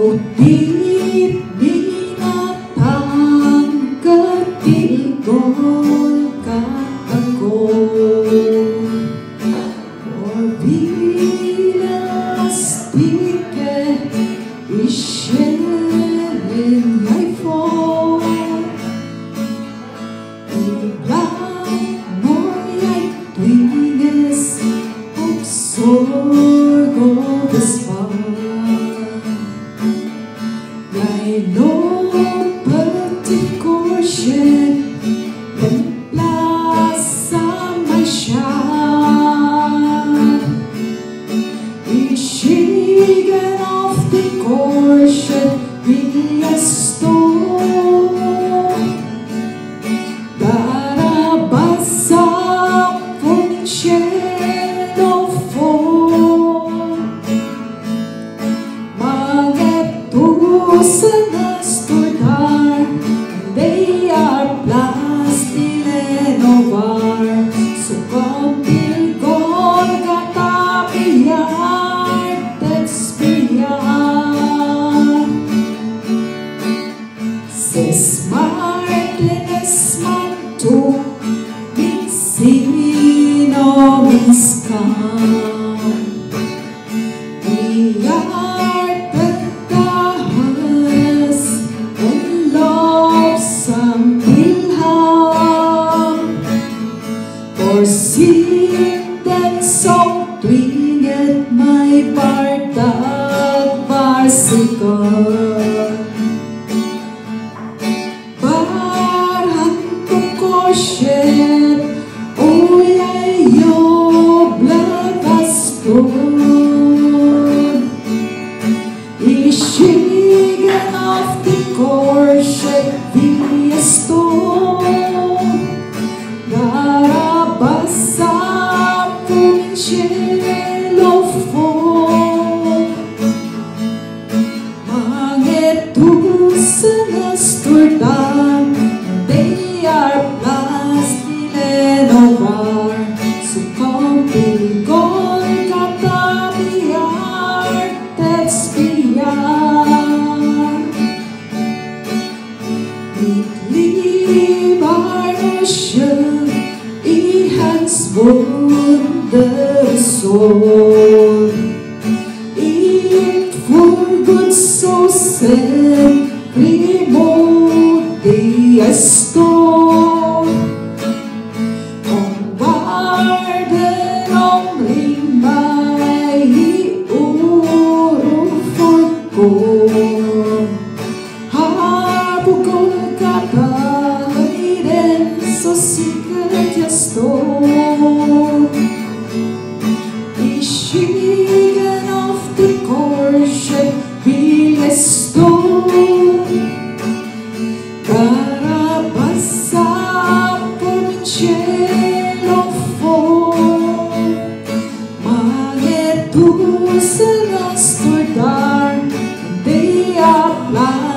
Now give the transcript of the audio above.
Di binatang ketigol kataku, or Venus ike isherin ifo, ibang mo'y tuwinges sorgo bespan. No particular dan plaza masyad, ishigan of the corset Viesto, darabasa puncero fo, they are plastilenovar, so compil Golgata biyar texpiar. Ses Martines mantu, minsino minskam, or sing that song tuwinget may partag varsikal. Parang tukoshet uyayo blagaspon, ishigan of the corset Viesto, darabasa puncero fo, mangetus turdan, they are plastilenovar, so compil Golgata biyar texpiar. Mitlibar na siya ihans wundersoll, it for good so sempre modiesto, om varden omring mig i oro forgår, här på Golgata höjden så säkert jag står, i skyggen av det korset vill jag stå, darabasa puncero fo, mangetusen står där, they are blind.